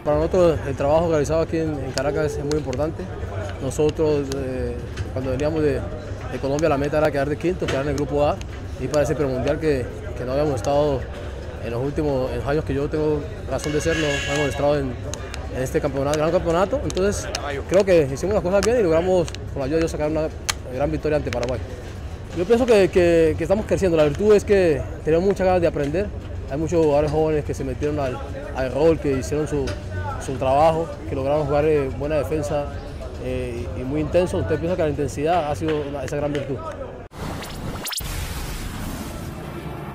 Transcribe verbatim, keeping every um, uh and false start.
para nosotros el trabajo realizado aquí en, en Caracas es muy importante. Nosotros eh, cuando veníamos de, de Colombia la meta era quedar de quinto, quedar en el grupo A y para ese premundial que, que no habíamos estado en los últimos en los años que yo tengo razón de ser, no, no hemos estado en, en este campeonato, gran campeonato. Entonces creo que hicimos las cosas bien y logramos con la ayuda de Dios sacar una gran victoria ante Paraguay. Yo pienso que, que, que estamos creciendo, la virtud es que tenemos muchas ganas de aprender. Hay muchos jugadores jóvenes que se metieron al, al rol, que hicieron su, su trabajo, que lograron jugar eh, buena defensa eh, y muy intenso. Usted piensa que la intensidad ha sido una, esa gran virtud.